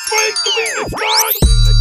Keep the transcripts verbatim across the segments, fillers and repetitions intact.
Praise the Phoenix God!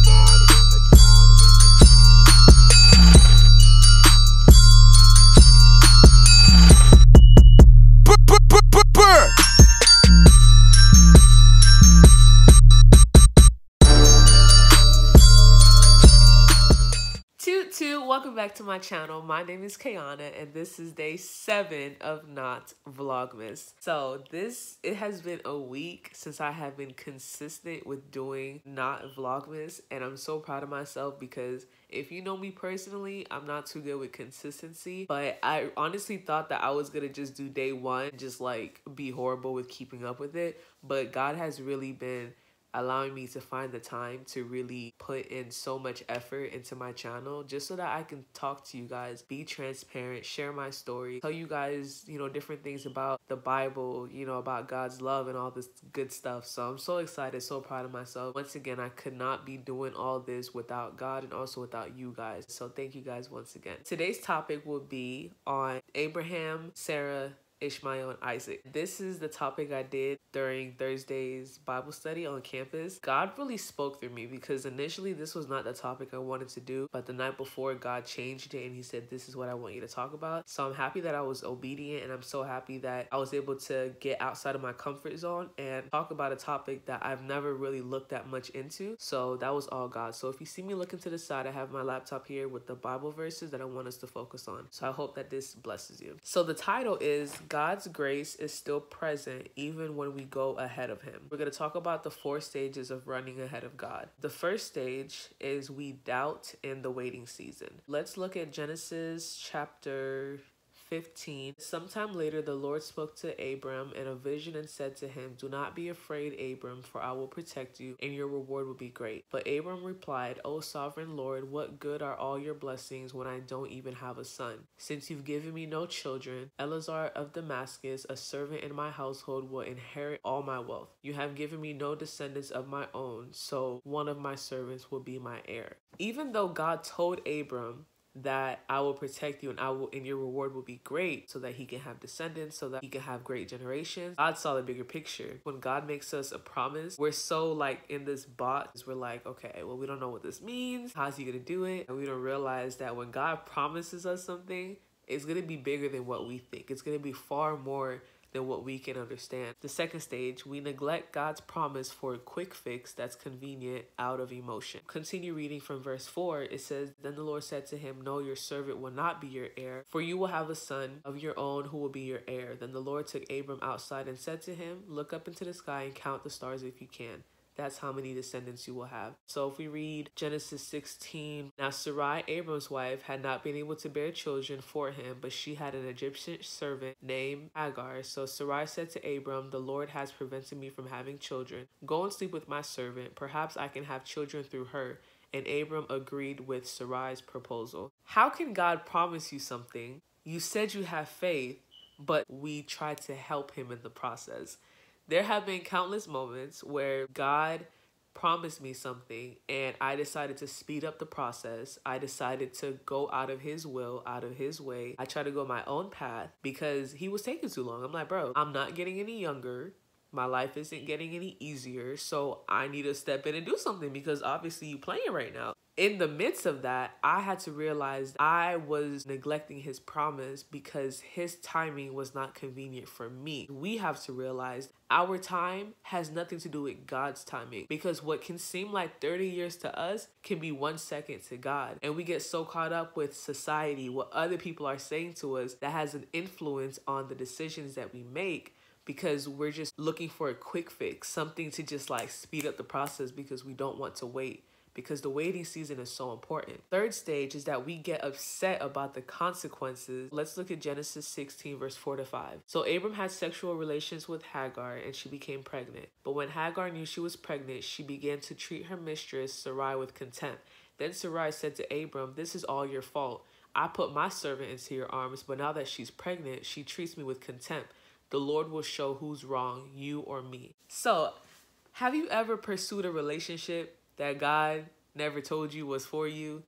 Toot toot, welcome back to my channel. My name is Kayana and this is day seven of Not Vlogmas. So this, it has been a week since I have been consistent with doing Not Vlogmas, and I'm so proud of myself because if you know me personally, I'm not too good with consistency, but I honestly thought that I was gonna just do day one, just like be horrible with keeping up with it, but God has really been allowing me to find the time to really put in so much effort into my channel just so that I can talk to you guys, be transparent, share my story, tell you guys, you know, different things about the Bible, you know, about God's love and all this good stuff. So I'm so excited, so proud of myself. Once again, I could not be doing all this without God and also without you guys. So thank you guys once again. Today's topic will be on Abraham, Sarah, Ishmael, and Isaac. This is the topic I did during Thursday's Bible study on campus. God really spoke through me because initially this was not the topic I wanted to do, but the night before God changed it and he said, this is what I want you to talk about. So I'm happy that I was obedient, and I'm so happy that I was able to get outside of my comfort zone and talk about a topic that I've never really looked that much into. So that was all God. So if you see me looking to the side, I have my laptop here with the Bible verses that I want us to focus on. So I hope that this blesses you. So the title is God's grace is still present even when we go ahead of him. We're going to talk about the four stages of running ahead of God. The first stage is we doubt in the waiting season. Let's look at Genesis chapter fifteen. Sometime later, the Lord spoke to Abram in a vision and said to him, do not be afraid, Abram, for I will protect you, and your reward will be great. But Abram replied, O sovereign Lord, what good are all your blessings when I don't even have a son? Since you've given me no children, Eleazar of Damascus, a servant in my household, will inherit all my wealth. You have given me no descendants of my own, so one of my servants will be my heir. Even though God told Abram that I will protect you and I will, and your reward will be great, so that he can have descendants, so that he can have great generations, God saw the bigger picture. When God makes us a promise, we're so like in this box, we're like, okay, well, we don't know what this means. How's he gonna do it? And we don't realize that when God promises us something, it's gonna be bigger than what we think. It's gonna be far more than what we can understand. The second stage, we neglect God's promise for a quick fix that's convenient out of emotion. Continue reading from verse four. It says, then the Lord said to him, no, your servant will not be your heir, for you will have a son of your own who will be your heir. Then the Lord took Abram outside and said to him, look up into the sky and count the stars if you can. That's how many descendants you will have. So if we read Genesis sixteen, now Sarai, Abram's wife, had not been able to bear children for him, but she had an Egyptian servant named Hagar. So Sarai said to Abram, the Lord has prevented me from having children. Go and sleep with my servant. Perhaps I can have children through her. And Abram agreed with Sarai's proposal. How can God promise you something? You said you have faith, but we tried to help him in the process. There have been countless moments where God promised me something and I decided to speed up the process. I decided to go out of his will, out of his way. I tried to go my own path because he was taking too long. I'm like, bro, I'm not getting any younger. My life isn't getting any easier. So I need to step in and do something because obviously you playing right now. In the midst of that, I had to realize I was neglecting his promise because his timing was not convenient for me. We have to realize our time has nothing to do with God's timing, because what can seem like thirty years to us can be one second to God. And we get so caught up with society, what other people are saying to us, that has an influence on the decisions that we make, because we're just looking for a quick fix, something to just like speed up the process because we don't want to wait. Because the waiting season is so important. Third stage is that we get upset about the consequences. Let's look at Genesis sixteen, verse four to five. So Abram had sexual relations with Hagar and she became pregnant. But when Hagar knew she was pregnant, she began to treat her mistress Sarai with contempt. Then Sarai said to Abram, this is all your fault. I put my servant into your arms, but now that she's pregnant, she treats me with contempt. The Lord will show who's wrong, you or me. So, have you ever pursued a relationship that God never told you was for you?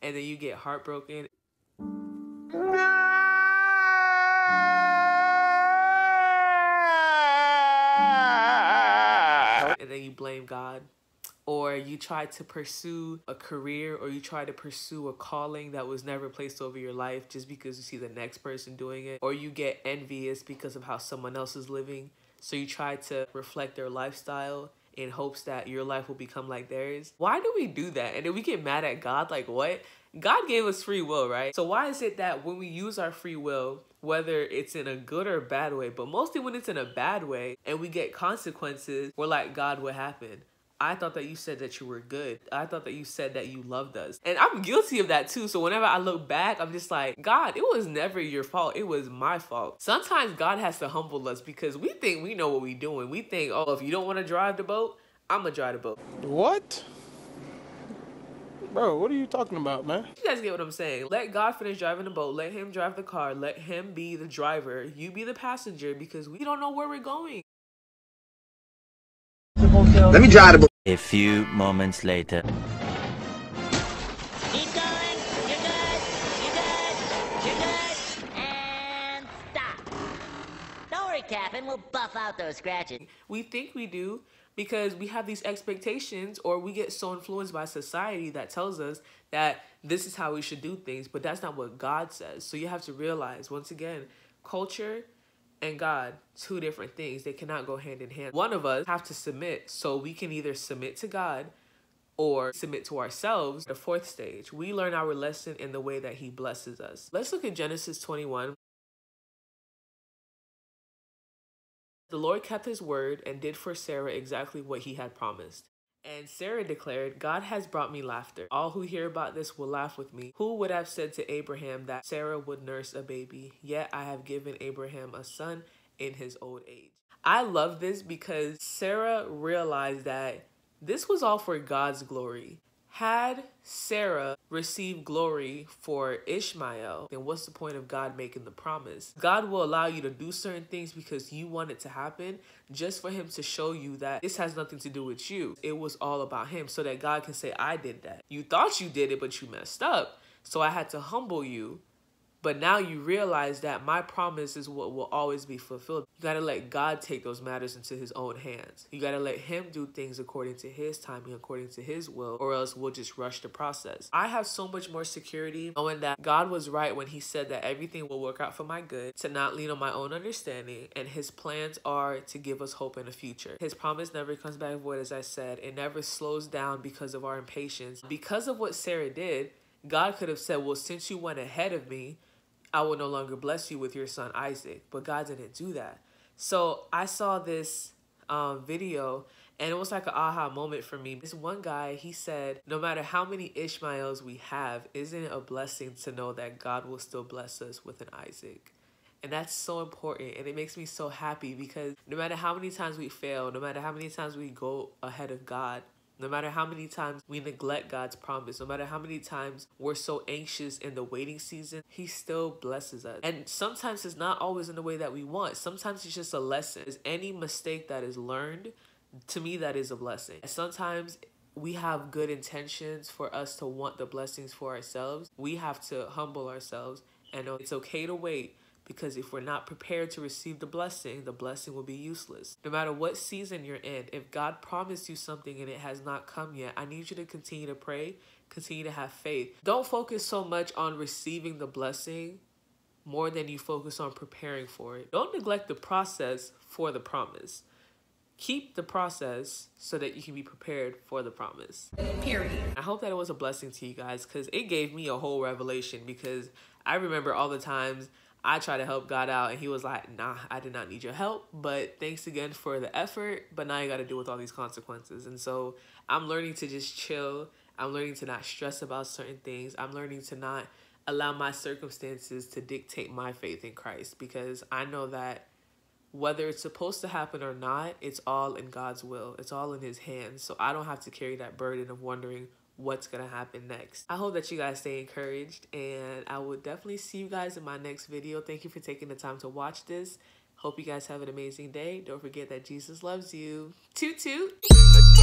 and then you get heartbroken. And then you blame God. Or you try to pursue a career, or you try to pursue a calling that was never placed over your life just because you see the next person doing it. Or you get envious because of how someone else is living. So you try to reflect their lifestyle in hopes that your life will become like theirs. Why do we do that? And then we get mad at God, like what? God gave us free will, right? So why is it that when we use our free will, whether it's in a good or bad way, but mostly when it's in a bad way and we get consequences, we're like, God, what happened? I thought that you said that you were good. I thought that you said that you loved us. And I'm guilty of that too. So whenever I look back, I'm just like, God, it was never your fault. It was my fault. Sometimes God has to humble us because we think we know what we're doing. We think, oh, if you don't want to drive the boat, I'm going to drive the boat. What? Bro, what are you talking about, man? You guys get what I'm saying. Let God finish driving the boat. Let him drive the car. Let him be the driver. You be the passenger, because we don't know where we're going. Let me drive the boat. A few moments later. Keep going. You're good. You're good. You're good. And stop. Don't worry, Captain. We'll buff out those scratches. We think we do because we have these expectations, or we get so influenced by society that tells us that this is how we should do things, but that's not what God says. So you have to realize, once again, culture and God, two different things. They cannot go hand in hand. One of us have to submit, so we can either submit to God or submit to ourselves. The fourth stage, we learn our lesson in the way that he blesses us. Let's look at Genesis twenty-one. The Lord kept his word and did for Sarah exactly what he had promised. And Sarah declared, God has brought me laughter. All who hear about this will laugh with me. Who would have said to Abraham that Sarah would nurse a baby? Yet I have given Abraham a son in his old age. I love this because Sarah realized that this was all for God's glory. Had Sarah received glory for Ishmael, then what's the point of God making the promise? God will allow you to do certain things because you want it to happen, just for him to show you that this has nothing to do with you. It was all about him, so that God can say, I did that. You thought you did it, but you messed up. So I had to humble you. But now you realize that my promise is what will always be fulfilled. You got to let God take those matters into his own hands. You got to let him do things according to his timing, according to his will, or else we'll just rush the process. I have so much more security knowing that God was right when he said that everything will work out for my good, to not lean on my own understanding, and his plans are to give us hope in the future. His promise never comes back void, as I said. It never slows down because of our impatience. Because of what Sarah did, God could have said, well, since you went ahead of me, I will no longer bless you with your son Isaac. But God didn't do that. So I saw this um, video, and it was like an aha moment for me. This one guy, he said, no matter how many Ishmaels we have, isn't it a blessing to know that God will still bless us with an Isaac? And that's so important. And it makes me so happy because no matter how many times we fail, no matter how many times we go ahead of God, no matter how many times we neglect God's promise, no matter how many times we're so anxious in the waiting season, he still blesses us. And sometimes it's not always in the way that we want. Sometimes it's just a lesson. Is any mistake that is learned, to me, that is a blessing. And sometimes we have good intentions for us to want the blessings for ourselves. We have to humble ourselves and know it's okay to wait. Because if we're not prepared to receive the blessing, the blessing will be useless. No matter what season you're in, if God promised you something and it has not come yet, I need you to continue to pray, continue to have faith. Don't focus so much on receiving the blessing more than you focus on preparing for it. Don't neglect the process for the promise. Keep the process so that you can be prepared for the promise. Period. I hope that it was a blessing to you guys because it gave me a whole revelation, because I remember all the times I tried to help God out and he was like, nah, I did not need your help, but thanks again for the effort, but now you got to deal with all these consequences. And so I'm learning to just chill. I'm learning to not stress about certain things. I'm learning to not allow my circumstances to dictate my faith in Christ, because I know that whether it's supposed to happen or not, it's all in God's will. It's all in his hands. So I don't have to carry that burden of wondering what's gonna happen next. I hope that you guys stay encouraged, and I will definitely see you guys in my next video. Thank you for taking the time to watch this. Hope you guys have an amazing day. Don't forget that Jesus loves you. Toot toot.